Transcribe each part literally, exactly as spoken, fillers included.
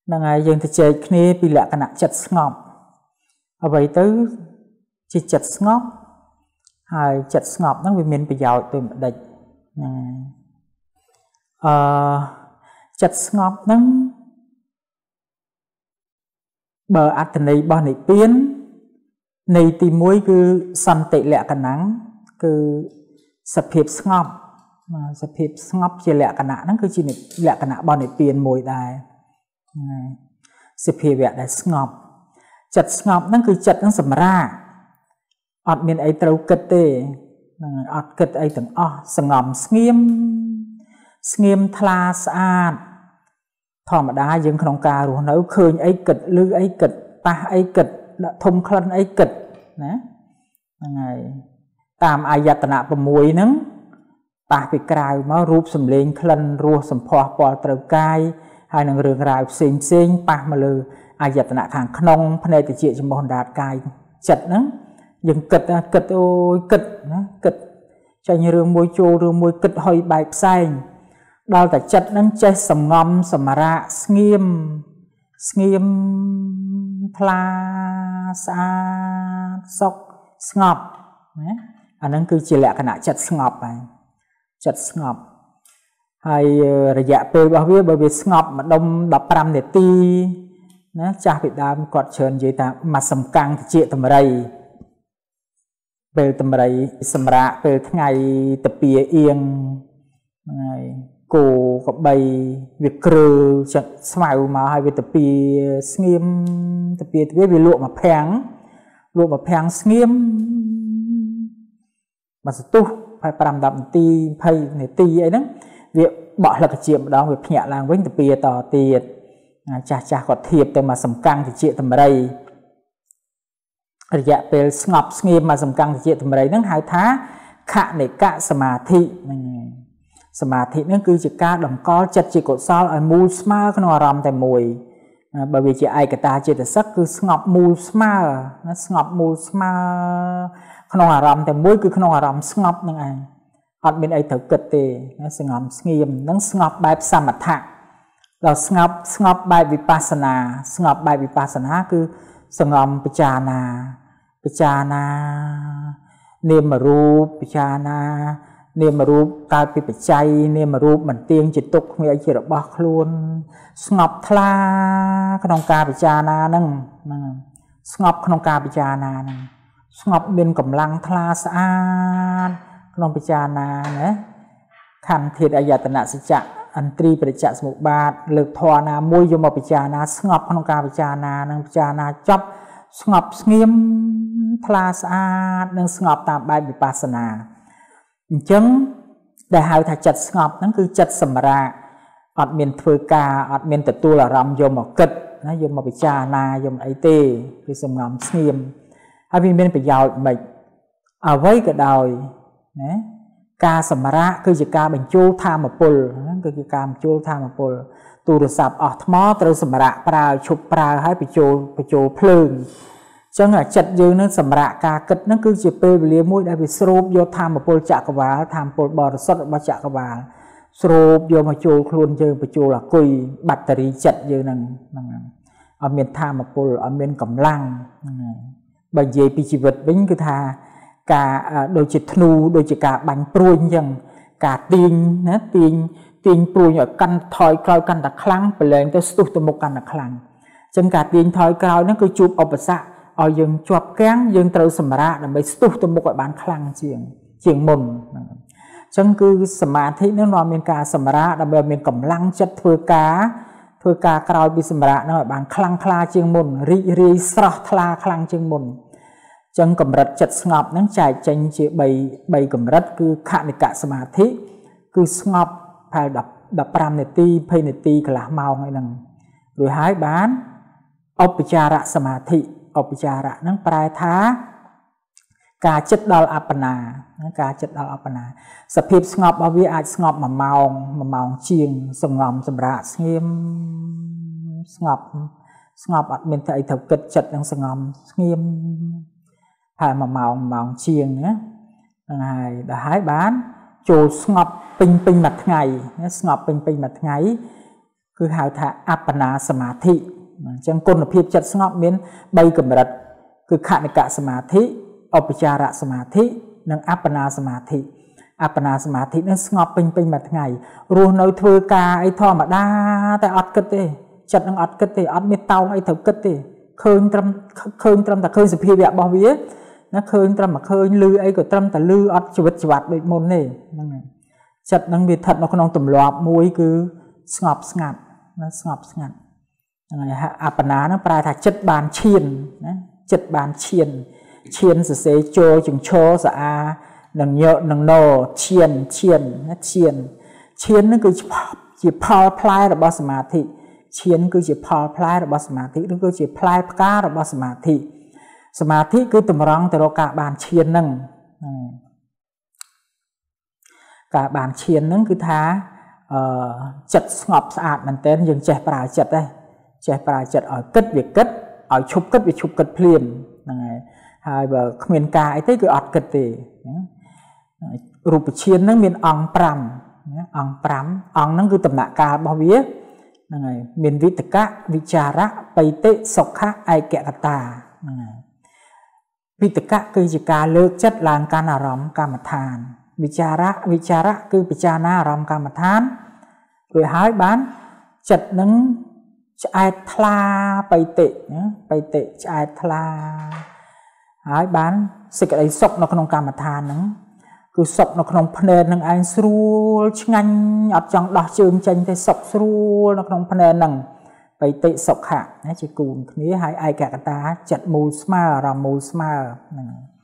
năng ai dân thì chơi kia bị lạ cái nặng chật ngọc ở vậy tới chỉ chật ngọc hai chật ngọc nó vì mình bị giàu từ một địch chật ngọc nó bờ ắt này bao này biến này tìm mối cứ săn tệ lẹ cái nắng cứ sập hiệp ngọc sập hiệp ngọc chỉ lẹ cái nặng nó cứ chỉ lẹ cái nặng bao này biến mùi đài sập hiệp lẹ đài ngọc chật ngọc nó cứ chật nó sầm ra ọt miền ấy trâu cất tê ọt cất ấy từng ọ sầm ngầm nghiêm nghiêm thla sạn thò mà đá dương không cà rồi nấu khơi ấy cất lư ấy cất ta ấy cất thông khăn ấy cất nè ngày tam ai giặt nạ bầm mùi nứng ta bị cài máu rúp sầm lên khăn rùa sầm phò phò trâu cay hai nàng rừng rào xinh xinh pa mà lư ai giặt nạ thằng không phần này thì chị cho một đạt cài chật nứng dừng kịch kịch ôi kịch kịch cho như rương môi chô rương môi kịch hơi bài xanh đó là chật nâng chơi sầm ngâm sầm ra nghiêm nghiêm thla sa sọc ngọc anh nâng cứ chỉ lẽ cái nãy chật ngọc này chật ngọc hay rồi dạ pe bao nhiêu bởi vì ngọc mà đông đập ram để ti nó cha bị đam quạt trơn vậy ta mà sầm căng thì chị tầm đây về tầm đây sầm rạ về ngày tập bia yên ngày cổ có bay việc cừ chặt smile mà hai về tập bia nghiêm tập bia tập bia về lụa mà phèn lụa mà phèn nghiêm mà sự tu phải làm đậm ti phải này ti ấy đó việc bỏ là cái chuyện đó việc nhẹ lang với tập bia tỏ tiệt cha cha có thiệp từ mà sầm căng thì chị tầm đây dạ về ngọc nghiêm mà sầm căng thì chị tầm đây nó hai tháng khả để cả samadhi samadhi nó cứ chỉ ca đồng co chặt chỉ cột sao ở mù sma cái nó rầm tại mùi bởi vì chị ai cái ta chỉ là sắc cứ ngọc mù sma nó ngọc mù sma cái nó rầm tại mùi cứ cái nó rầm ngọc như này ở bên ấy thử kịch thì nó ngọc nghiêm nó ngọc bài samathaเราสงบสงบใบวิปัสสนาสงบใบวิปัสสนาคือสงบปิจานาปิจานาเนมรูปปิจานาเนมรูปกายปิปัจจัยเนมรูปเหมือนเตียงจิตตกมีไอจิตบักล้วนสงบทลาขนมกาปิจานานั่งสงบขนมกาปิจานานั่งสงบเป็นกำลังทลาสะอาดขนมปิจานาเนี่ยขันธ์เทศอายตนะสัจจะอันตรีปริจจสมุปบาทเลือกทอนามุยยมปิจานาสงบขนมกาปิจานานังปิจานาจับสงบเงียบทลาสะอาดนังสงบตามใบวิปัสสนาจึงได้หายถ้าจัดสงบนั่นคือจัดสมระอดเมียนเฟือกาอดเมียนแต่ตัวละรำยมกิดนะยมปิจานายมไอเต้คือสงบเงียบให้พี่เมียนไปยาวอีกเอาไว้ก็ได้นะกาสมระคือจะกาเป็นจูธามปุลนั่นคือการจูธามปุลตูรศัพท์ออกมอตรสมระปลาชุบปลาให้ไปจูไปจูเพลิงจังหวะจัดยืนนั่นสมระกากิดนั่นคือจะเปรียบเรียมุ้ยได้ไปสรุปโยธามปุลจักรวาลธามปุลบริสุทธิ์มาจักรวาลสรุปโยมาจูคลุนยืนไปจูละกุยแบตเตอรี่จัดยืนนั่งนั่งเอาเมียนธามปุลเอาเมียนกำลังบางยีปีชีวิตวิ่งคือทากาโดยจิตนูโดยจิตกาบังปรุยยังกาตีนนะตีนตีนปรุยอย่างกันถอยกลอยกันตะครั้งไปเลยตัวสุดตัวมุกกันตะครั้งจังกาตีนถอยกลอยนั่นคือจูบอุปสรรคเอายังจวบแก้งยังเตาสมระนั่นไปสุดตัวมุกแบบบานครั้งเชียงเชียงมุนจังคือสมาธินั่นนอนเป็นกาสมระนั่นเป็นกำลังจัดเถื่อกาเถื่อกากลอยเป็นสมระนั่นแบบบานครั้งคลาเชียงมุนรีรีสระคลาครั้งเชียงมุนจังกำรัดจัดสงบนั่งใจจังเจีใบใบกำรัดคือขณิกะสมาธิคือสงบภายดับดับปรามเนตีเพยเนตีกละเมาไงนั่งหรือหายบ้านอภิจาระสมาธิอภิจาระนั่งปลายท้ากาจัดดอลอัปปนากาจัดดอลอัปปนาสภิบสงบอวิอาจสงบมาเมามาเมาเชียงสงบสมระเงียบสงบสงบอัดเมนไทยถกกิดจัดนั่งสงบเงียบผ่านมาเมาเมาเชียงเนี่ยไงได้หายบ้านโจสงบปิงปิงมัดไงสงบปิงปิงมัดไงគឺហៅថាអបណាសមាធិអញ្ចឹងគុណភាពចិត្តស្ងប់មានបីកម្រិតគឺខនិកសមាធិឧបចារសមាធិនិងអបណាសមាធិអបណាសមាធិនឹងស្ងប់ពេញពេញមួយថ្ងៃរស់នៅធ្វើការអីធម្មតាតែអត់គិតទេចិត្តនឹងអត់គិតទេអត់មានតោងអីត្រូវគិតទេឃើញត្រឹមឃើញត្រឹមតែឃើញសភាវៈរបស់វាណាឃើញត្រឹមតែឃើញលឺអីក៏ត្រឹមតែលឺអត់ជីវិតជីវ័តដូចមុនទេហ្នឹងហើយចិត្តនឹងវាស្ថិតនៅក្នុងទម្លាប់មួយគឺស្ងប់ស្ងាត់ណាស្ងប់ស្ងាត់ហ្នឹងហើយអបណានឹងប្រែថាចិត្តបានឈានណាចិត្តបានឈានឈានសរសេរចូលចង្ឈរស្អានឹងញនឹងណឈានឈានណាឈានឈាននឹងគឺជាផលផ្លែរបស់សមាធិឈានគឺជាផលផ្លែរបស់សមាធិឬក៏ជាផ្លែផ្ការបស់សមាធិសមាធិគឺតម្រង់ទៅរកការបានឈាននឹងការបានឈាននឹងគឺថាអឺចិត្តស្ងប់ស្អាតមែនទែនយើងចេះប្រើចិត្តដែរចេះប្រើចិត្តឲ្យគិតវាគិតឲ្យឈប់គិតវាឈប់គិតភ្លាមហ្នឹងហើយហើយបើគ្មានការអីទេគឺអត់គិតទេរូបឈាននឹងមានអង្គប្រាំអង្គប្រាំអង្គហ្នឹងគឺដំណាក់កាលរបស់វាហ្នឹងហើយមានវិតកៈវិចារៈបៃតិសុខៈឯកកតាហ្នឹងហើយវិតកៈគឺជាការលើកចិត្តឡើងកាន់អារម្មណ៍កម្មដ្ឋានវិចារៈវិចារៈគឺពិចារណាអារម្មណ៍កម្មដ្ឋានរួចហើយបានចិត្តនឹងឆ្អែតថ្លាបៃតិបៃតិឆ្អែតថ្លាហើយបានសេចក្តីសុខនៅក្នុងកម្មដ្ឋានហ្នឹងគឺសុខនៅក្នុងភ្នែកនឹងឯងស្រួលឆ្ងាញ់អត់ចង់ដោះជើងចេញទេសុខស្រួលនៅក្នុងភ្នែកហ្នឹងបៃតិសុខៈណាជាគូនគ្នាហើយឯកកតាចិត្តមូលស្មើអារម្មណ៍មូលស្មើហ្នឹង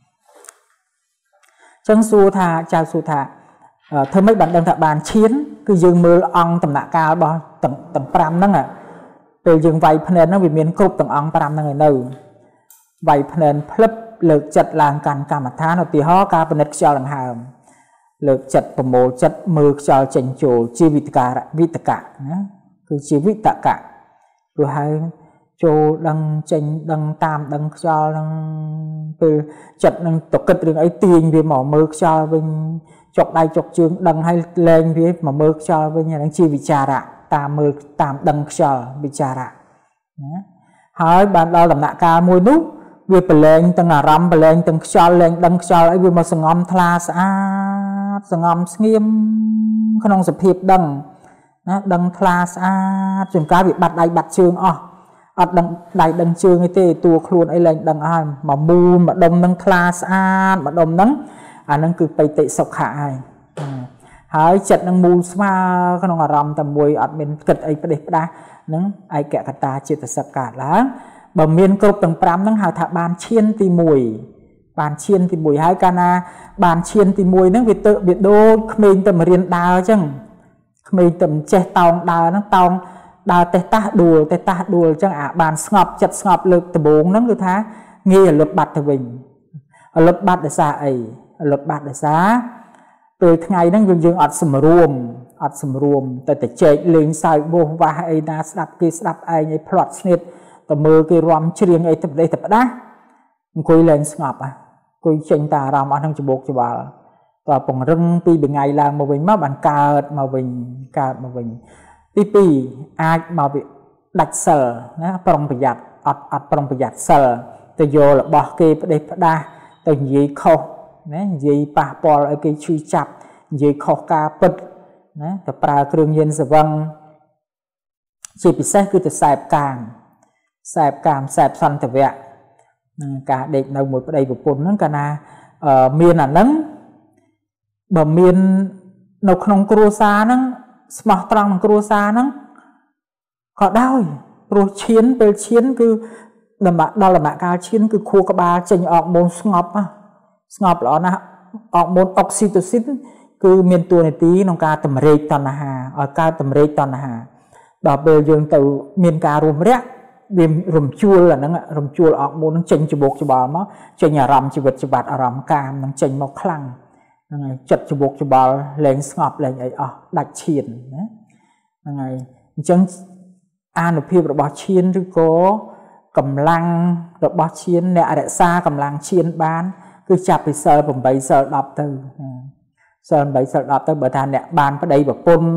ចឹងសួរថាចៅសួរថាធ្វើម៉េចបានដឹងថាបានឈានគឺយើងមើលអង្គដំណាក់កាលរបស់ទាំងទាំងប្រាំហ្នឹងពេលយើងវាយភ្នែនហ្នឹងវាមានគ្រប់ទាំងអង្គប្រាំហ្នឹងឯនៅវាយភ្នែនភ្លឹបលើកចិត្តឡើងកាន់កម្មដ្ឋានឧទាហរណ៍ការពិនិត្យខ្យល់ដង្ហើមលើកចិត្តប្រមូលចិត្តមើលខ្យល់ចេញចូលជាវិតការវិតកៈណាគឺជាវិតកៈព្រោះហើយចូលដឹងចេញដឹងតាមដឹងខ្យល់នឹងពេលចិត្តនឹងតគិតរឿងអីទាញវាមកមើលខ្យល់វិញចុកដៃចុកជើងដឹងហើយលែងវាមកមើលខ្យល់វិញអានឹងជាវិចារៈតាមមើលតាមដឹងខ្យល់វិចារៈណាហើយបានដល់ដំណាក់កាលមួយនោះវាប្រឡែងទាំងអារម្មណ៍ប្រឡែងទាំងខ្យល់លែងដឹងខ្យល់អីវាមកសងំថ្លាស្អាតសងំស្ងៀមក្នុងសភាពដឹងណាដឹងថ្លាស្អាតជួនកាលវាបាត់ដៃបាត់ជើងអស់អត់ដឹងដៃដឹងជើងអីទេតួខ្លួនអីលែងដឹងហើយមកមូលមកដុំនឹងថ្លាស្អាតមកដុំហ្នឹងអាហ្នឹងគឺបៃតិសុខៈហើយហើយចិត្តនឹងមូលស្មើក្នុងអារម្មណ៍តែមួយអត់មានគិតអីផ្ដេសផ្ដាស់ហ្នឹងឯកកតាចេតសិកកើតឡើងបើមានគ្រប់ទាំងប្រាំហ្នឹងហៅថាបានឈានទីមួយបានឈានទីមួយហើយកាលណាបានឈានទីមួយហ្នឹងវាទៅវាដូចក្មេងទៅរៀនដើរអញ្ចឹងក្មេងទៅចេះតោងដើរហ្នឹងតោងដើរតេះតាស់ដួលតេះតាស់ដួលអញ្ចឹងអាបានស្ងប់ចិត្តស្ងប់លើកដំបូងហ្នឹងគឺថាងាយរលត់បាត់ទៅវិញរលត់បាត់ដោយសារអីរលត់បាត់ដោយសារពេលថ្ងៃហ្នឹងយើងយើងអត់សម្រួមអត់សម្រួមតែតែចែកលេងសើចវោះវាស់អីណាស្ដាប់គេស្ដាប់ឯងឲ្យផ្លាត់ស្នៀតតែមើលគេរំច្រៀងអីទៅផ្ដេសទៅផ្ដាស់អង្គុយលែងស្ងប់អង្គុយចេញតែអារម្មណ៍អស់នឹងច្បោកច្បល់តើពង្រឹងពីថ្ងៃឡើងមកវិញមកបានកើតមកវិញកើតមកវិញទីពីរអាចមកវាដាច់សិលណាប្រុងប្រយ័ត្នអត់អត់ប្រុងប្រយ័ត្នសិលទៅយករបស់គេផ្ដេសផ្ដាស់ទៅនិយាយខុសណានិយាយប៉ះពាល់ឲ្យគេឈឺចាប់និយាយខុសការពិតណាទៅប្រើគ្រឿងញៀនស្វឹងជាពិសេសគឺទៅសែបកាមសែបកាមសែបសន្តិវៈនឹងការដេកនៅមួយប្តីប្រពន្ធហ្នឹងកាលណាមានអាហ្នឹងបើមាននៅក្នុងគ្រួសារហ្នឹងស្មោះត្រង់ក្នុងគ្រួសារហ្នឹងក៏ដោយព្រោះឈានពេលឈានគឺដល់ដំណាក់កាលឈានគឺខួរក្បាលចេញអរម៉ូនស្ងប់ស្ងប់ល្អណាស់អរម៉ូនអុកស៊ីតូស៊ីនគឺមានតួនាទីក្នុងការតម្រេកតណ្ហាឲ្យកើតតម្រេកតណ្ហាដល់ពេលយើងទៅមានការរួមរយៈវារំជួលអាហ្នឹងរំជួលអរម៉ូននឹងចេញច្បោកច្បល់មកចេញអារម្មណ៍ជីវិតជីវិតអារម្មណ៍កាមនឹងចេញមកខ្លាំងហ្នឹងហើយចិត្តច្បោកច្បល់លែងស្ងប់លែងអីអស់ដាច់ឈានណាហ្នឹងហើយអញ្ចឹងអានុភាពរបស់ឈានឬក៏កម្លាំងរបស់ឈានអ្នករក្សាកម្លាំងឈានបានគឺចាប់ពីសិល8សិល10ទៅសិល8សិល10ទៅបើថាអ្នកបានប្តីប្រពន្ធ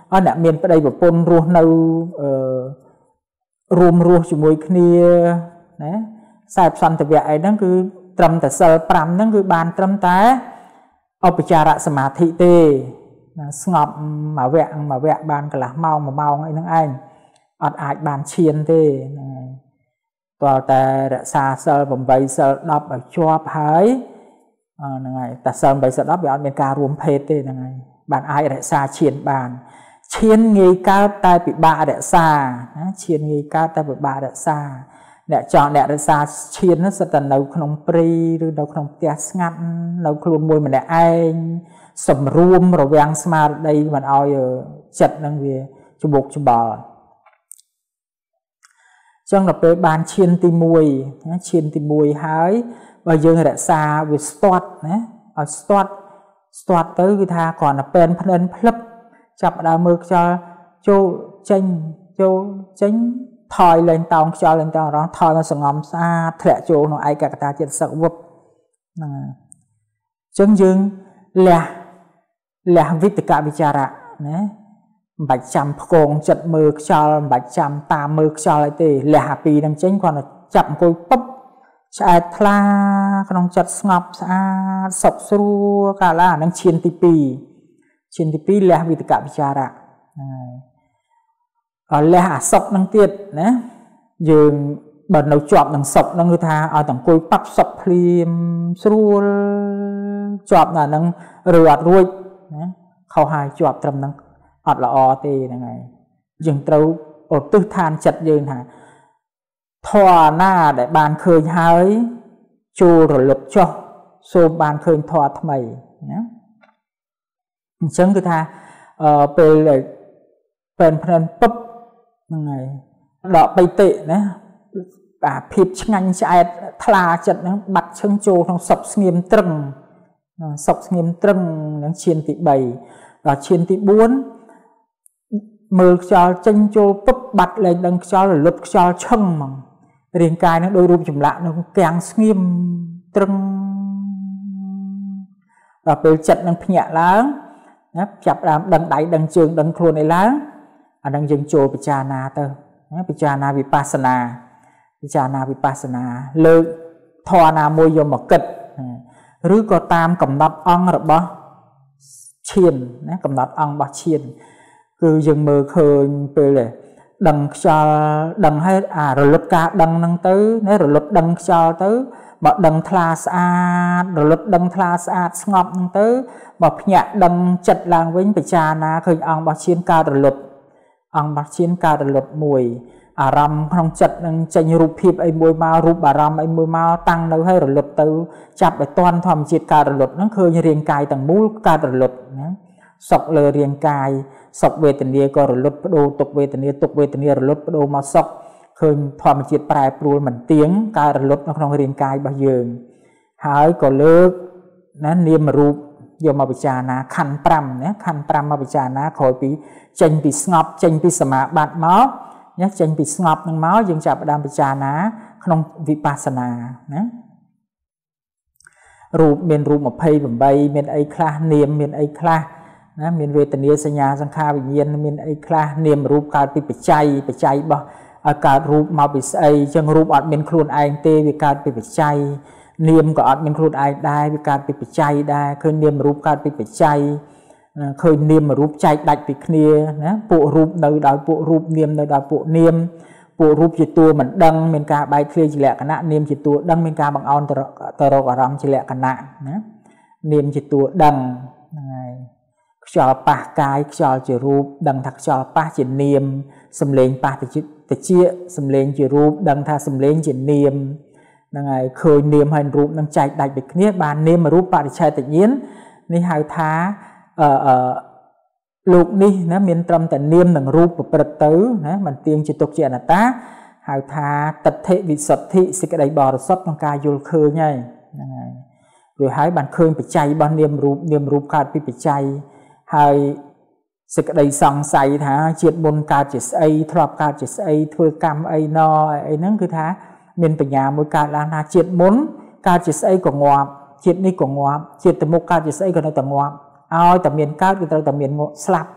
ở nè miền đây của pôn ruột nâu rùm ruột chỉ mùi kia nè sai săn từ việc ấy nó cứ trầm tại sờ pram nó cứ bàn trầm té ở bây giờ đã sắm thị tê ngọc mà vẹn mà vẹn bàn cả là mau mà mau ngay nước anh ọt ai bàn chiên tê và ta đã xa sờ vòng vây sờ đập ở chua hái này ta sờ vây sờ đập ở bên cà rùm phê tê này bàn ai đã xa chiên bàn chiên nghi cao tay bị bạ đã xa chiên nghi cao tay bị bạ đã xa để chọn để xa chiên nó sẽ tận nấu không pri rồi nấu không tia ngắt nấu luôn mùi mà để anh sầm ruom rồi vang smart đây mình ao chật năng về cho buộc cho bò trong là cái bàn chiên tim mùi chiên tim mùi hái và dương đã xa về start nè ở start start tới cái tha còn là pen pen flip chập đào mực cho châu chanh châu chanh thoi lên tàu cho lên tàu đó thoi nó sòng ngầm xa thẻ châu nó ai cả ta chết sợ vấp chân dương là là viết tất cả bicara nè bạch chăm con chật mực cho bạch chăm ta mực cho lại thì là happy đang chanh còn là chậm coi bắp chạy thla con chật ngọc xa sọc xua cả là đang chiên tipi chiên tipi là vì tất cả bicara ở là sọc năng tiệt nè dường bật nấu chọp năng sọc năng người ta ở tầng coi bắp sọc phim xua chọp là năng rượt ruồi khâu hai chọp trầm năng ọt là o tê này dừng trâu ở tư than chặt dường hả thò na để bàn khơi hái chô rồi lục cho xô bàn khơi thò thầm mày chẳng cứ tha về lại bên phần bắp này đọ bay tệ nè à phép ngành chạy thla chặt nó bật chân chô trong sọc nghiêm trừng sọc nghiêm trừng những chiên thị bảy và chiên thị bốn mưa cho chân chô bắp bật lên đằng cho là lục cho chân mà riêng cài nó đôi rụp chùm lạ nó càng nghiêm trừng và về chặt nó nhẹ láng chặt làm đằng đáy đằng trường đằng khuôn này láng à đằng dừng chô pichana tơ pichana vipassana pichana vipassana lơ thọ na môi vô một kịch rứ có tam cầm nọt ong rồi bó chiên cầm nọt ong bó chiên cứ dừng mơ khơi về là đằng cho đằng hay à rồi lục ca đằng năng tới nếu rồi lục đằng cho tới mà đằng thla sa rồi lục đằng thla sa ngọc năng tới mà nhẹ đằng chật làng với pichana khơi ong bó chiên cao rồi lục ong bó chiên cao rồi lục mùi à ram không chật năng tranh rụp hiệp ấy mùi mau rụp bà ram ấy mùi mau tăng đâu hay rồi lục từ chập để toàn thòm chiết cao rồi lục nó khơi như riêng cài tầng mũ cao rồi lục sọc lơ riêng cài sọc về tình yêu có rồi lục đồ tục về tình yêu tục về tình yêu rồi lục đồ mà sọc khơi thòm chiết prai pru mình tiếng cao rồi lục nó không riêng cài bao giờ hái có lơ nó niêm rụp vô mà bị trà na khăn pram nhé khăn pram mà bị trà na khỏi bị tranh bị ngọc tranh bị sma bát máu nhé tranh bị ngọc năng máu dương chạp đam bị trà ná không vipassana nhé rụp miền rụp một phay bẩm bay miền ấy kha niệm miền ấy kha miền về tình yêu sinh nhà sang kha bình nhiên miền ấy kha niệm rụp cả bị bị chay bị chay bao cả rụp mà bị say chân rụp ở miền khuôn ai tê bị cả bị bị chay niệm có ở miền khuôn ai đai bị cả bị bị chay đai khơi niệm rụp cả bị bị chay khơi niệm mà rụp chay đạch bị kia bộ rụp nơi đó bộ rụp niệm nơi đó bộ niệm bộ rụp chỉ tua mình đăng mình cả bài kia chỉ lẹ cả nạn niệm chỉ tua đăng mình cả bằng on tờ rô cả rắm chỉ lẹ cả nạn niệm chỉ tua đăng cho ba cái cho chỉ rụp đăng thật cho ba chỉ niệm xâm lên ba thì chỉ chia xâm lên chỉ rụp đăng tha xâm lên chỉ niệm này khơi niệm hành rụp năng chay đạch bị kia bàn niệm mà rụp ba thì chay tự nhiên nên hai thá ở lục đi nó miền trầm tận niêm đằng rụp và bật tứ mình tiên chỉ tục chuyện là ta hào tha tật thị vị sật thị sẽ cái đầy bò được xuất trong ca vô khơi nhảy rồi hái bàn khơi bị chay ban niêm rụp niêm rụp cát bị bị chay hay sẽ cái đầy sòng say thả triệt môn ca chỉ say thọp ca chỉ say thưa cam ấy no ấy nó cứ thá miền tây nhà mỗi ca là na triệt môn ca chỉ say của ngoạm triệt ní của ngoạm triệt từ một ca chỉ say của nó tầng ngoạm ai tầm miền cao từ tầm miền ngộ slap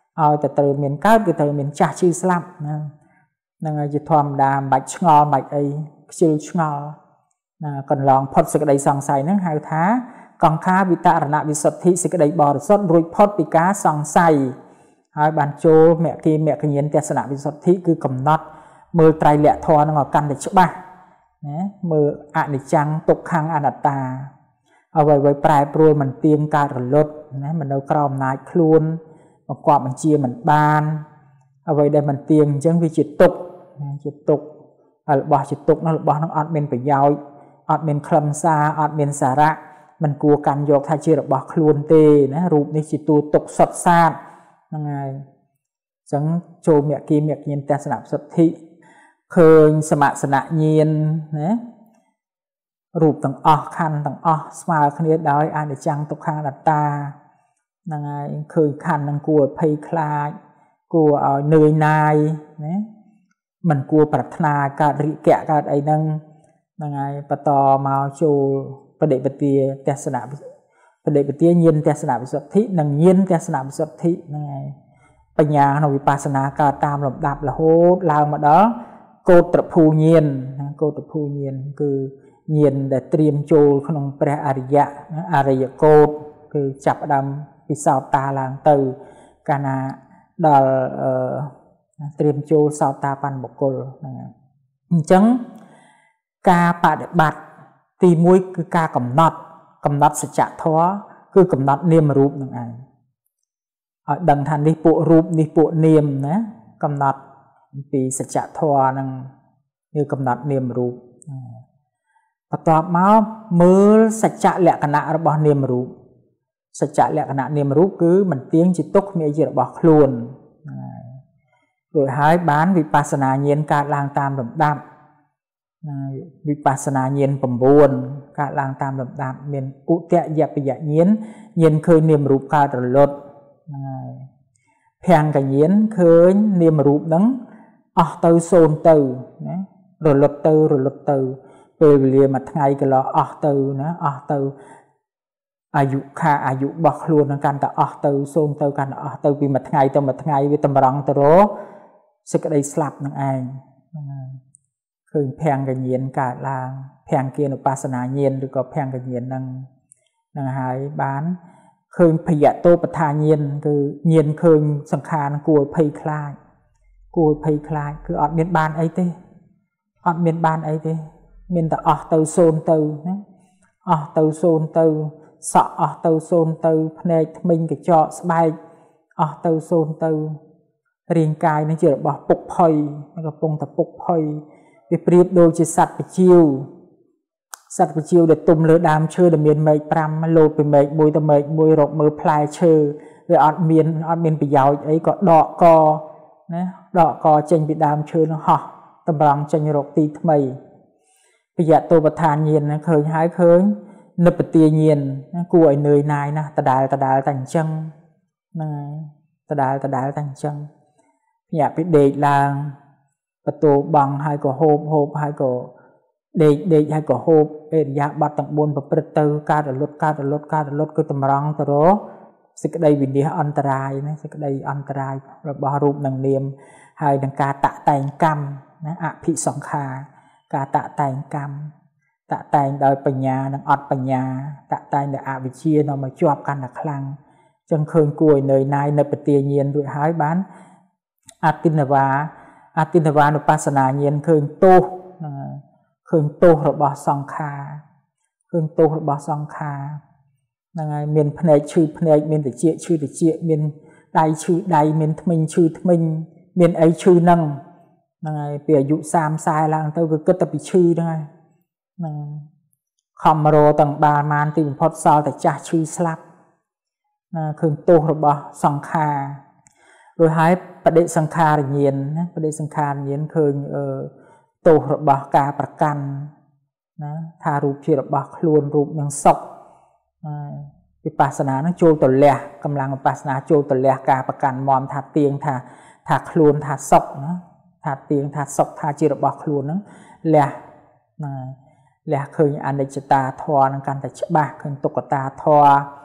ឲ្យតែត្រូវមានកើតគឺត្រូវមានចាស់ឈឺស្លាប់ណាហ្នឹងហើយជាធម្មតាមិនបាច់ឆ្ងល់មិនបាច់អីខ្ជិលឆ្ងល់ណាកន្លងផុតសេចក្តីសង្ស័យហ្នឹងហៅថាកង្ខាវិតរណវិសុទ្ធិសេចក្តីបរិសុទ្ធរួចផុតពីការសង្ស័យហើយបានចូលមគ្គីមគ្គញ្ញាណទស្សនវិសុទ្ធិគឺកំណត់មើលត្រៃលក្ខធម៌ហ្នឹងឲ្យកាន់តែច្បាស់ណាមើលអនិច្ចំទុក្ខំអនត្តាអ្វីៗប្រែប្រួលមិនទៀងកើតរលត់ណាមិននៅក្រោមអំណាចខ្លួនបង្គាប់បញ្ជាមិនបានអ្វីដែលមិនទៀងអញ្ចឹងវាជាទុក្ខជាទុក្ខហើយរបស់ជាទុក្ខនោះរបស់នោះអត់មានប្រយោជន៍អត់មានខ្លឹមសារអត់មានសារៈមិនគួរកាន់យកថាជារបស់ខ្លួនទេណារូបនេះជាតួទុក្ខសុទ្ធសាធហ្នឹងហើយអញ្ចឹងចូលមគ្គីមគ្គញ្ញាណទស្សនវិសុទ្ធិឃើញសមសនញ្ញាណណារូបទាំងអស់ខណ្ឌទាំងអស់ស្មើគ្នាដោយអនិច្ចំទុក្ខំអនត្តាហ្នឹងហើយឃើញខណ្ឌនឹងគួរឲ្យភ័យខ្លាចគួរឲ្យនឿយណាយណាមិនគួរប្រាថ្នាកើតរិកៈកើតអីហ្នឹងហ្នឹងហើយបន្តមកចូលបដិបទាទស្សនៈបដិបទាញាណទស្សនវិសុទ្ធិនិងញាណទស្សនវិសុទ្ធិហ្នឹងហើយបញ្ញាក្នុងវិបស្សនាកើតតាមលំដាប់រហូតឡើងមកដល់កោត្រភូញាណកោត្រភូញាណគឺញាណដែលត្រៀមចូលក្នុងព្រះអរិយៈអរិយកោត្រគឺចាប់ដើមពិសោធតាឡើងទៅកាលណាដល់ត្រៀមចូលសោតាបត្តបុគ្គលហ្នឹងហើយអញ្ចឹងការបដិបត្តិទីមួយគឺការកំណត់កំណត់សច្ចធម៌គឺកំណត់នាមរូបនឹងឯងឲ្យដឹងថានេះពួករូបនេះពួកនាមណាកំណត់អំពីសច្ចធម៌នឹងគឺកំណត់នាមរូបបន្ទាប់មកមើលសច្ចលក្ខណៈរបស់នាមរូបសច្ចលក្ខណៈនាមរូបគឺមិនទៀងជាទុក្ខមានជារបស់ខ្លួនរួចហើយបានវិបស្សនាញាណកើតឡើងតាមលំដាប់វិបស្សនាញាណ៩កើតឡើងតាមលំដាប់មានឧទយបយញាណញាណឃើញនាមរូបកើតរលត់ហ្នឹងហើយភង្គញាណឃើញនាមរូបហ្នឹងអស់ទៅសូន្យទៅណារលត់ទៅរលត់ទៅពេលវេលាមួយថ្ងៃកន្លងអស់ទៅណាអស់ទៅអាយុខាអាយុរបស់ខ្លួននឹងកាន់តែអស់ទៅសូន្យទៅកាន់តែអស់ទៅពីមួយថ្ងៃទៅមួយថ្ងៃវាតម្រង់ទៅរកសេចក្តីស្លាប់នឹងឯងហ្នឹងហើយឃើញភង្គញាណកើតឡើងភង្គានុបស្សនាញាណឬក៏ភង្គញាណនឹងនឹងហើយបានឃើញភយតោបដ្ឋាញាណគឺញាណឃើញសង្ខារគួរភ័យខ្លាចគួរភ័យខ្លាចគឺអត់មានបានអីទេអត់មានបានអីទេមានតែអស់ទៅសូន្យទៅណាអស់ទៅសូន្យទៅសក់អស់ទៅសូន្យទៅភ្នែកធ្មេញកញ្ចក់ស្បែកអស់ទៅសូន្យទៅរាងកាយនេះជារបស់ពុកផុយកំពុងតែពុកផុយវាប្រៀបដូចជាសត្វបជាវសត្វបជាវដែលទុំលើដើមឈើដែលមានមែកប្រាំលោតពីមែកមួយទៅមែកមួយរកមើលផ្លែឈើវាអត់មានអត់មានប្រយោជន៍អីក៏ដកកណាដកកចេញពីដើមឈើនោះហោះតម្រង់ចេញរកទីថ្មីពយតោបដ្ឋាញាណឃើញហើយឃើញនិព្វទាញាណគួរឲ្យនឿយណាយណាស់ដដែលដដែលតែអញ្ចឹងហ្នឹងហើយដដែលដដែលតែអញ្ចឹងភ្ញាក់ពីដេកឡើងបតោបងហើយក៏ហូបហូបហើយក៏ដេកដេកហើយក៏ហូបអេរិយាបថទាំងបួនប្រព្រឹត្តទៅការរលត់ការរលត់ការរលត់គឺតម្រង់ទៅរកសេចក្តីវិនិច្ឆ័យអន្តរាយណាសេចក្តីអន្តរាយរបស់រូបនិងនាមហើយនឹងការតាក់តែងកម្មណាអភិសង្ខារការតាក់តែងកម្មតាក់តែងដោយបញ្ញានិងអត់បញ្ញាតាក់តែងដោយអវិជ្ជានាំមកជាប់កាន់តែខ្លាំងចឹងឃើញគួរឲ្យនឿយណាយនៅបទាញាណរួចហើយបានអតិនវាអតិនវានុបស្សនាញាណឃើញទោសហ្នឹងហើយឃើញទោសរបស់សង្ខារឃើញទោសរបស់សង្ខារហ្នឹងហើយមានភ្នែកឈឺភ្នែកមានត្រចៀកឈឺត្រចៀកមានដៃឈឺដៃមានធ្មេញឈឺធ្មេញមានអីឈឺហ្នឹងហ្នឹងហើយពីអាយុសាមសិបឡើងទៅគឺគិតតែពីឈឺហ្នឹងហើយហ្នឹងខំរទាំងបានបានទីបំផុតសល់តែចាស់ឈឺស្លាប់ណាឃើញទោសរបស់សង្ខាររួចហើយបដិសង្ខារញាណណាបដិសង្ខារញាណឃើញអឺទោសរបស់ការប្រកាន់ណាថារូបជារបស់ខ្លួនរូបនឹងសុខវិបស្សនានឹងចូលទៅលះកម្លាំងវិបស្សនាចូលទៅលះការប្រកាន់មមថាទៀងថាថាខ្លួនថាសុខណាថាទៀងថាសុខថាជារបស់ខ្លួនហ្នឹងលះណាលះឃើញអនិច្ចតាធម៌នឹងកាន់តែច្បាស់ឃើញទុក្ខតាធម៌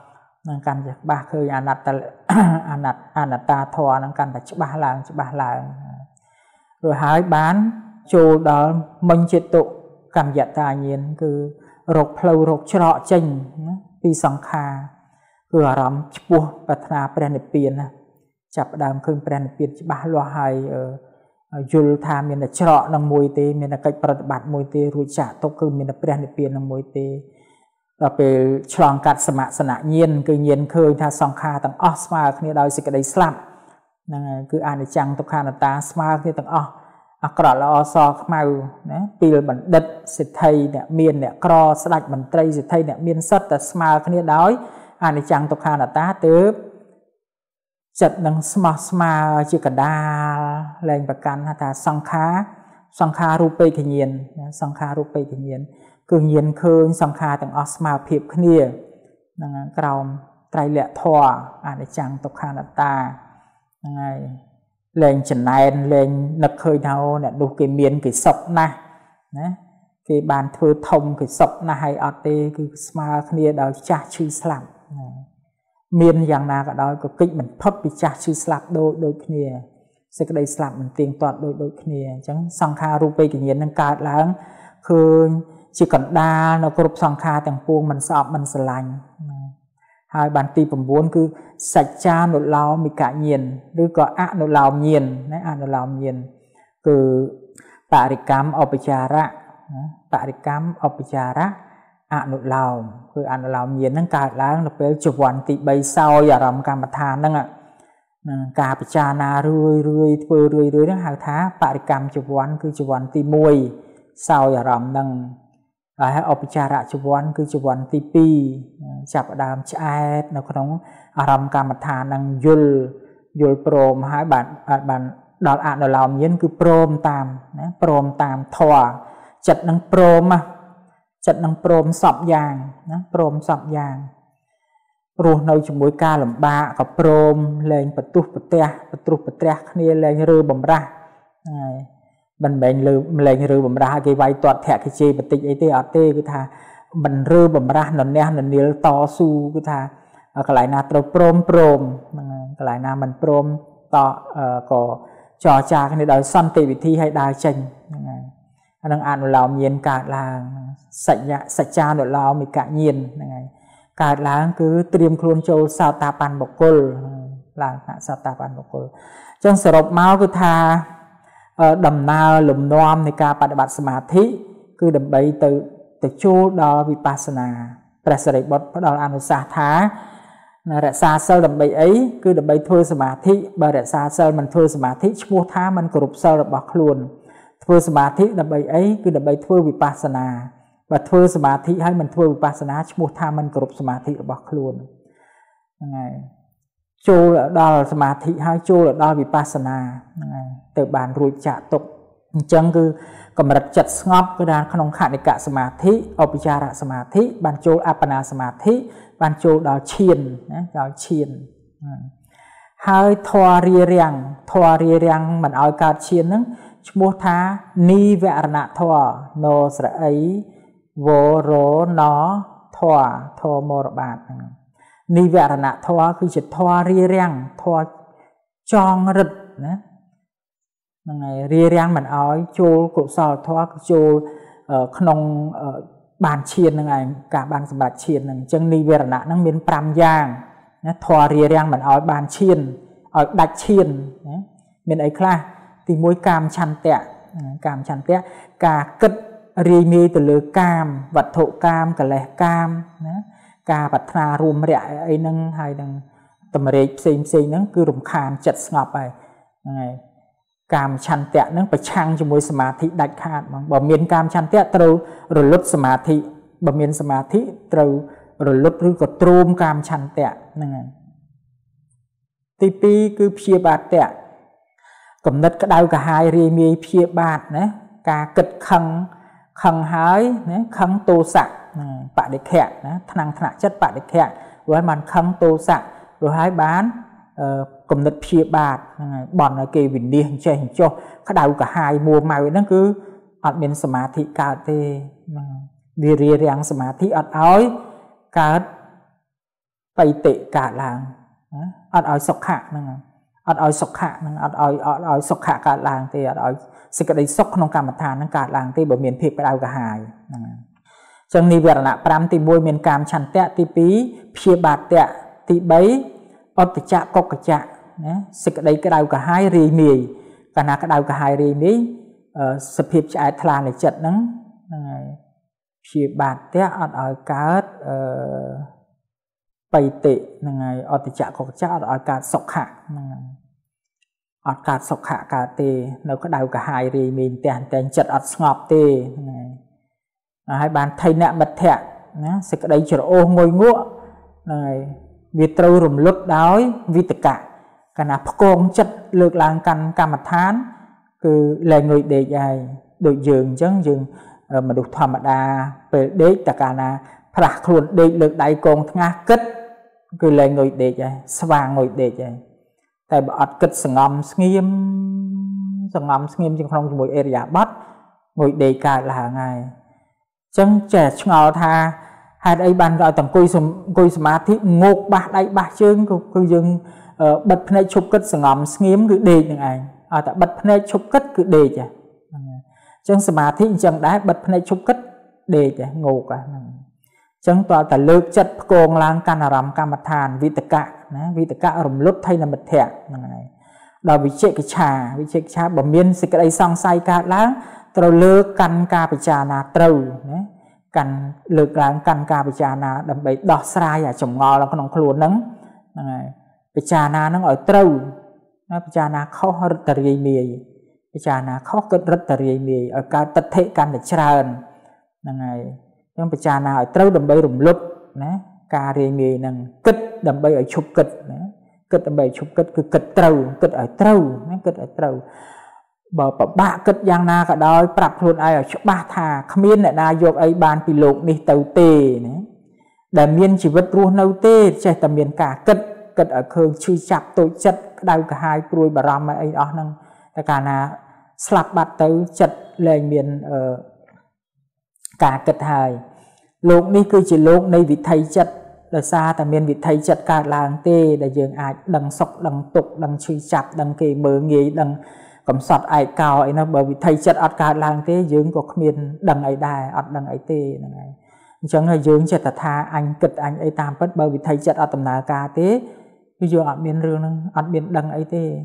នឹងកាន់តែច្បាស់ឃើញអាណត្តអាណត្តអាណត្តាធម៌នឹងកាន់តែច្បាស់ឡើងច្បាស់ឡើងរួចហើយបានចូលដល់មិញចិត្តតុកម្មយតាញាណគឺរកផ្លូវរកច្រកចេញពីសង្ខារគឺអារម្មណ៍ឆ្ពោះប្រាថ្នាព្រះនិព្វានណាចាប់ដើមឃើញព្រះនិព្វានច្បាស់លាស់ហើយយល់ថាមានតែច្រកនឹងមួយទេមានតែកិច្ចប្រតិបត្តិមួយទេរួចចាក់ទុកគឺមានតែព្រះនិព្វាននឹងមួយទេដល់ពេលឆ្លងកាត់សមសនញាណគឺញាណឃើញថាសង្ខារទាំងអស់ស្មើគ្នាដោយសេចក្តីស្លាប់ហ្នឹងហើយគឺអនិច្ចំទុក្ខអនត្តាស្មើគ្នាទាំងអស់អាក្រក់ល្អសខ្មៅណាពីលបណ្ឌិតសិទ្ធិអ្នកមានអ្នកក្រស្ដេចមន្ត្រីសិទ្ធិអ្នកមានសិទ្ធតែស្មើគ្នាដោយអនិច្ចំទុក្ខអនត្តាទើបចិត្តនឹងស្មោះស្មើជាកដាលលែងប្រកាន់ថាសង្ខារសង្ខាររូបេក្ខញាណសង្ខាររូបេក្ខញាណគឺញាណឃើញសង្ខារទាំងអស់ស្មើភាពគ្នាហ្នឹងក្រោមត្រៃលក្ខធម៌អនិច្ចំទុក្ខអនត្តាហ្នឹងហើយលែងចំណែនលែងនឹកឃើញថាអ្នកនោះគេមានគេសុខណាស់ណាគេបានធ្វើធំគេសុខណាស់ហើយអត់ទេគឺស្មើគ្នាដោយចាស់ឈឺស្លាប់មានយ៉ាងណាក៏ដោយក៏គេចមិនផុតពីចាស់ឈឺស្លាប់ដូចដូចគ្នាសេចក្តីស្លាប់មិនទៀងទាត់ដូចដូចគ្នាអញ្ចឹងសង្ខាររូបេក្ខញាណនឹងកើតឡើងឃើញជាកណ្ដាលនៅគ្រប់សង្ខារទាំងពួងមិនស្អប់មិនស្រឡាញ់ហើយបានទី៩គឺសច្ចានុឡោមិកញាណឬក៏អនុឡោមញាណណាអនុឡោមញាណគឺបរិកម្មឧបចារៈបរិកម្មឧបចារៈអនុឡោមគឺអនុឡោមញាណហ្នឹងកើតឡើងនៅពេលចវ័នទីបីសោយអារម្មណ៍កម្មដ្ឋានហ្នឹងនឹងការពិចារណារឿយរឿយធ្វើរឿយរឿយហ្នឹងហៅថាបរិកម្មចវ័នគឺចវ័នទីមួយសោយអារម្មណ៍ហ្នឹងហើយឧបចារៈចវ័នគឺចវ័នទីពីរចាប់ដើមឆ្អែតនៅក្នុងអារម្មណ៍កម្មដ្ឋាននឹងយល់យល់ព្រមហើយបានបានដល់អនុឡោមញាណគឺព្រមតាមណាព្រមតាមធម៌ចិត្តនឹងព្រមចិត្តនឹងព្រមសពយ៉ាងណាព្រមសពយ៉ាងរស់នៅជាមួយការលំបាកក៏ព្រមលែងបន្ទុះប្រទះបន្ទុះប្រទះគ្នាលែងរើបំរាស់ហើយមិនមែនលើលែងរើបំរាស់គេវាយទាត់ធាក់គេជេរបន្តិចអីទេអត់ទេគឺថាមិនរើបំរាស់ននះននាលតស៊ូគឺថាកន្លែងណាត្រូវព្រមព្រមហ្នឹងកន្លែងណាមិនព្រមតក៏ចរចាគ្នាដោយសន្តិវិធីឲ្យដើរចេញហ្នឹងហើយអានឹងអនុឡោមញាណកើតឡើងសច្ចៈសច្ចានុឡោមិកញាណហ្នឹងហើយកើតឡើងគឺត្រៀមខ្លួនចូលសោតាប័នបុគ្គលឡើងថាសោតាប័នបុគ្គលអញ្ចឹងសរុបមកគឺថាដំណើរលំនាំនៃការបដិបត្តិសមាធិគឺដើម្បីទៅទៅចូលដល់វិបស្សនាព្រះសិរីបុត្រផ្ដល់អនុសាសន៍ថារក្សាសិលដើម្បីអីគឺដើម្បីធ្វើសមាធិបើរក្សាសិលមិនធ្វើសមាធិឈ្មោះថាមិនគោរពសិលរបស់ខ្លួនធ្វើសមាធិដើម្បីអីគឺដើម្បីធ្វើវិបស្សនាបើធ្វើសមាធិហើយមិនធ្វើវិបស្សនាឈ្មោះថាមិនគោរពសមាធិរបស់ខ្លួនហ្នឹងហើយចូលដល់សមាធិហើយចូលដល់វិបស្សនាហ្នឹងហើយទៅបានរួចចាក់ទុកអញ្ចឹងគឺកម្រិតចិត្តស្ងប់គឺដល់ក្នុងខនិកសមាធិឧបចារសមាធិបានចូលអបណាសមាធិបានចូលដល់ឈានណាដល់ឈានហើយធម៌រារាំងធម៌រារាំងមិនឲ្យកើតឈានហ្នឹងឈ្មោះថានីវរណធម៌ណោស្រអីវរណធម៌ធម៌មរបាទហ្នឹងនិវរណធម៌គឺជាធម៌រារាំងធម៌ចងរឹតណាហ្នឹងហើយរារាំងមិនឲ្យចូលកុសលធម៌ចូលក្នុងបានឈានហ្នឹងឯងការបានសម្រេចឈានហ្នឹងអញ្ចឹងនិវរណៈហ្នឹងមានប្រាំយ៉ាងណាធម៌រារាំងមិនឲ្យបានឈានឲ្យដាច់ឈានណាមានអីខ្លះទីមួយកាមឆន្ទៈកាមឆន្ទៈការគិតរាយមាយទៅលើកាមវត្ថុកាមកលេសកាមណាការប្រាថ្នារួមរយៈអីហ្នឹងហើយនឹងតម្រេកផ្សេងផ្សេងហ្នឹងគឺរំខានចិត្តស្ងប់ហើយហ្នឹងហើយកាមឆន្ទៈហ្នឹងប្រឆាំងជាមួយសមាធិដាច់ខាតហ្មងបើមានកាមឆន្ទៈត្រូវរលត់សមាធិបើមានសមាធិត្រូវរលត់ឬក៏ទ្រាំកាមឆន្ទៈហ្នឹងហើយទីពីរគឺព្យាបាទៈកំណត់ក្តៅកាហាយរាយមាយព្យាបាទណាការគិតខឹងខឹងហើយណាខឹងទោសៈបដិខៈណាថ្នាំងថ្នាក់ចិត្តបដិខៈព្រោះបានខឹងទោសៈព្រោះហើយបានគំនិតព្យាបាទហ្នឹងហើយបន់ឲ្យគេវិនិច្ឆ័យអញ្ចេះអញ្ចោះក្តៅកាហាយមួម៉ៅហ្នឹងគឺអត់មានសមាធិកើតទេវារារាំងសមាធិអត់ឲ្យកើត bay tệ cả làng ở ở sọc hạ nè ở ở sọc hạ nè ở ở ở ở sọc hạ cả làng thì ở ở sự cái đấy sọc không cảm thán nó cả làng thì bởi miền thiệp phải đào cả hài chẳng ni việc là pram thì môi miền cam chăn tẹt thì pí phía bạt tẹt thì bấy ở từ chạ cọc cả chạ sự cái đấy cái đào cả hai rì mì cả na cái đào cả hai rì mì sự hiệp chạy thà này chật nắng phía bạt tẹt ở ở cá bay tệ ngày ở từ chạ cọc chạ ở cả sọc hạ ở cả sọc hạ cả tê nó có đào cả hai rì mì tẹn tẹn chật ở ngọc tê hai bạn thay nạ bật thẹn sẽ cái đấy trở ô ngồi ngụa này vì trâu rùm lút đói vì tất cả cả nạp con chất lược làng căn cả mặt thán cứ là người để dài đội dường chân dường mà được thỏa mặt đà về đế tất cả là phạt luôn để lược đại con nga kết cứ là người để dài vàng người để dài tại bọn kết sừng ngầm nghiêm sừng ngầm nghiêm trong phòng mùi area bắt người để cả là ngày chân trẻ ngào tha hai đây bàn gọi tầng cùi sum cùi smart thì ngột bạc đây bạc chương cứ dừng bật phơi chụp cất sừng ngầm nghiêm cứ đề như này à tại bật phơi chụp cất cứ đề chứ chân smart thì chân đá bật phơi chụp cất đề chứ ngột cả chân tòa tại lược chất cồn lang can rằm cam mặt thàn vì tất cả vì tất cả rầm lút thay là mật thẹn này đòi bị chế cái trà bị chế cái trà bẩm miên sẽ cái đây sang say cả lá trâu lơ căn ca bị trà na trâu căn lơ căn căn ca bị trà na đâm bị đọt sai à chồng ngò là con nòng khluôn nắng bị trà na nó ở trâu bị trà na khó rất tờ riêng mì bị trà na khó rất tờ riêng mì ở cả tất thể căn để tràn này nhưng bị trà na ở trâu đâm bị rụng lụt ca riêng mì nằng kích đâm bị ở chụp kích kích đâm bị chụp kích cứ kích trâu kích ở trâu kích ở trâu bởi bạ kết giang na cả đôi bạc luôn ai ở chỗ ba thà không biết lại na vô ấy bàn bị lục đi tàu tê để miên chỉ vật ruột nâu tê chạy tầm miền cả kết kết ở khơi chui chặt tội chất đau cả hai đuôi bà ram ấy đó năng tất cả là slap bát tới chật lên miền ở cả kết hai lục đi cứ chỉ lục đây vị thầy chất là xa tầm miền vị thầy chất cả làng tê để dường ai đằng sọc đằng tục đằng chui chặt đằng kề mở nghề đằng cầm sọt ai cao ấy nó bởi vì thầy chất ọt cả làng thế dưỡng có miền đằng ấy đài ọt đằng ấy tê chẳng là dưỡng chất tha anh kịch anh ấy tam bất bởi vì thầy chất ọt tầm nà ca thế bây giờ ọt miền rương ọt miền đằng ấy tê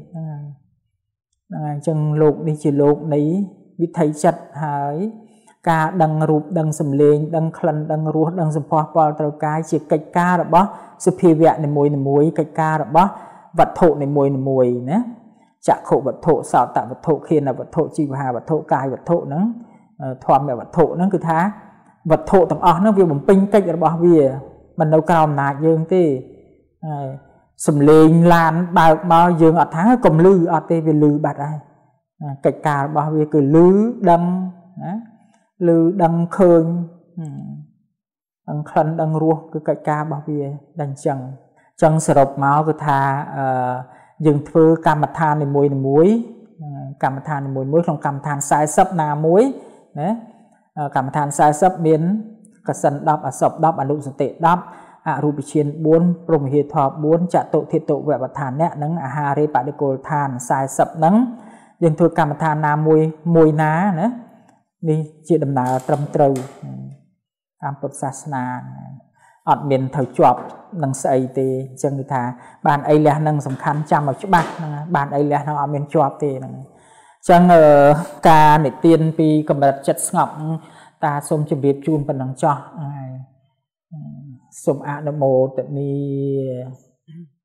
chẳng lục đi chỉ lục đấy vì thầy chất hãy ca đằng rụp đằng sầm lên đằng khăn đằng ruột đằng sầm phò phò tàu cái chỉ cách ca rồi bó sự phi vẹn này mùi này mùi cách ca rồi bó vật thụ này mùi này mùi nhé chạ khổ vật thụ sao tạo vật thụ khi là vật thụ chi hà vật thụ cài vật thụ nó thoa mẹ vật thụ nó cứ thá vật thụ tầng ở nó việc bấm pin cách là bao bìa mình đâu cao nạt dương tê sầm lên lan bao bao dương ở tháng cầm lư ở tê về lư bạt ai cách cả bao bìa cứ lư đâm lư đâm khơi đâm khăn đâm ruột cứ cách cả bao bìa đành chẳng chẳng sờ độc máu cứ thà dừng thưa cam mặt than này muối này muối cam mặt than này muối muối trong cam than sai sấp na muối đấy cam mặt than sai sấp biến cả sân đắp à sập đắp à lục sân tệ đắp à ruby chiên bốn rồng hiệp thọ bốn chạ tội thiệt tội về mặt than nè nắng à hà rê bạc đi cô than sai sấp nắng dừng thưa cam mặt than na muối muối ná nữa đi chị đầm nà trầm trâu cam bột sa na ọt miền thời chọp nâng xây thì chân người ta bàn ấy là nâng sầm khăn chăm ở chỗ bạc bàn ấy là nó miền chọp thì chân ở ca để tiên pi cầm đặt chặt ngọc ta xôm cho việc chun phần nâng cho xôm ạ nó mồ tự ni